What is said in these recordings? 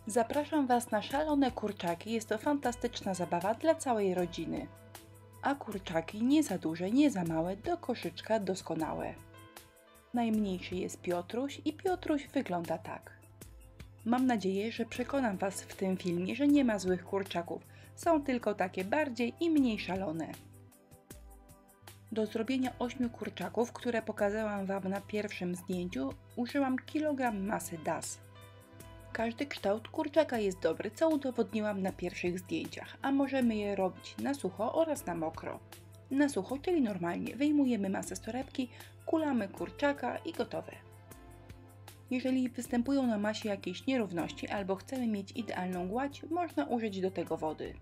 Zapraszam Was na szalone kurczaki, jest to fantastyczna zabawa dla całej rodziny. A kurczaki nie za duże, nie za małe, do koszyczka doskonałe. Najmniejszy jest Piotruś i Piotruś wygląda tak. Mam nadzieję, że przekonam Was w tym filmie, że nie ma złych kurczaków, są tylko takie bardziej i mniej szalone. Do zrobienia 8 kurczaków, które pokazałam Wam na pierwszym zdjęciu, użyłam kilogram masy DAS. Każdy kształt kurczaka jest dobry, co udowodniłam na pierwszych zdjęciach, a możemy je robić na sucho oraz na mokro. Na sucho, czyli normalnie, wyjmujemy masę z torebki, kulamy kurczaka i gotowe. Jeżeli występują na masie jakieś nierówności albo chcemy mieć idealną gładź, można użyć do tego wody.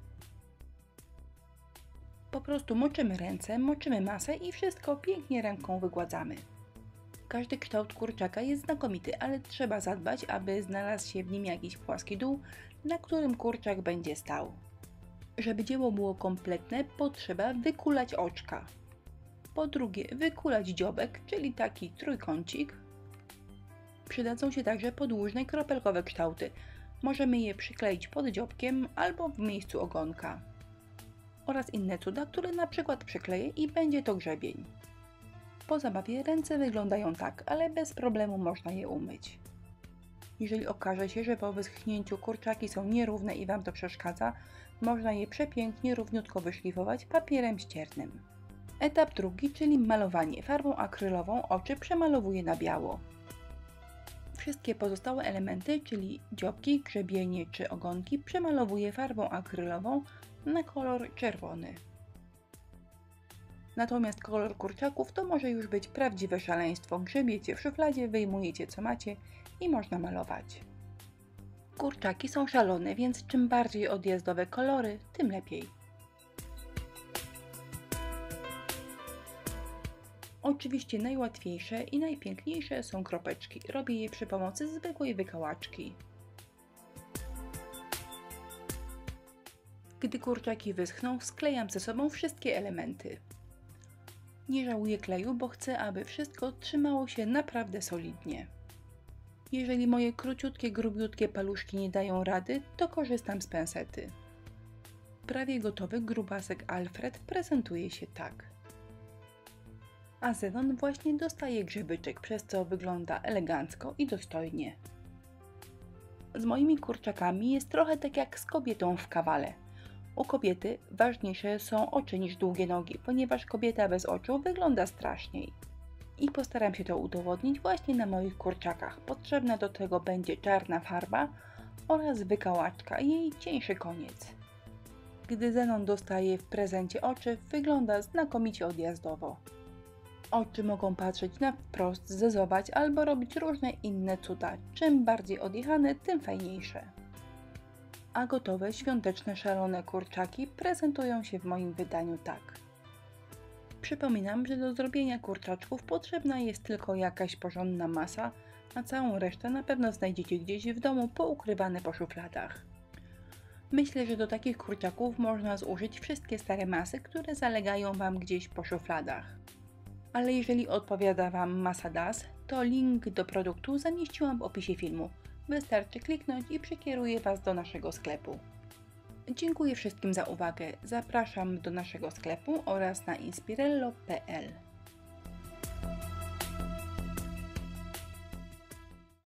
Po prostu moczymy ręce, moczymy masę i wszystko pięknie ręką wygładzamy. Każdy kształt kurczaka jest znakomity, ale trzeba zadbać, aby znalazł się w nim jakiś płaski dół, na którym kurczak będzie stał. Żeby dzieło było kompletne, potrzeba wykulać oczka. Po drugie, wykulać dziobek, czyli taki trójkącik. Przydadzą się także podłużne kropelkowe kształty. Możemy je przykleić pod dziobkiem albo w miejscu ogonka. Oraz inne cuda, które na przykład przykleję i będzie to grzebień. Po zabawie ręce wyglądają tak, ale bez problemu można je umyć. Jeżeli okaże się, że po wyschnięciu kurczaki są nierówne i Wam to przeszkadza, można je przepięknie równiutko wyszlifować papierem ściernym. Etap drugi, czyli malowanie. Farbą akrylową oczy przemalowuję na biało. Wszystkie pozostałe elementy, czyli dziobki, grzebienie czy ogonki, przemalowuję farbą akrylową na kolor czerwony. Natomiast kolor kurczaków to może już być prawdziwe szaleństwo. Grzebiecie w szufladzie, wyjmujecie co macie i można malować. Kurczaki są szalone, więc czym bardziej odjazdowe kolory, tym lepiej. Oczywiście najłatwiejsze i najpiękniejsze są kropeczki. Robię je przy pomocy zwykłej wykałaczki. Gdy kurczaki wyschną, sklejam ze sobą wszystkie elementy. Nie żałuję kleju, bo chcę, aby wszystko trzymało się naprawdę solidnie. Jeżeli moje króciutkie, grubiutkie paluszki nie dają rady, to korzystam z pensety. Prawie gotowy grubasek Alfred prezentuje się tak. A Zenon właśnie dostaje grzebyczek, przez co wygląda elegancko i dostojnie. Z moimi kurczakami jest trochę tak jak z kobietą w kawale. U kobiety ważniejsze są oczy niż długie nogi, ponieważ kobieta bez oczu wygląda straszniej. I postaram się to udowodnić właśnie na moich kurczakach. Potrzebna do tego będzie czarna farba oraz wykałaczka i jej cieńszy koniec. Gdy Zenon dostaje w prezencie oczy, wygląda znakomicie odjazdowo. Oczy mogą patrzeć na wprost, zezować albo robić różne inne cuda. Czym bardziej odjechane, tym fajniejsze. A gotowe świąteczne szalone kurczaki prezentują się w moim wydaniu tak. Przypominam, że do zrobienia kurczaczków potrzebna jest tylko jakaś porządna masa, a całą resztę na pewno znajdziecie gdzieś w domu poukrywane po szufladach. Myślę, że do takich kurczaków można zużyć wszystkie stare masy, które zalegają Wam gdzieś po szufladach. Ale jeżeli odpowiada Wam masa DAS, to link do produktu zamieściłam w opisie filmu. Wystarczy kliknąć i przekieruje Was do naszego sklepu. Dziękuję wszystkim za uwagę. Zapraszam do naszego sklepu oraz na inspirello.pl.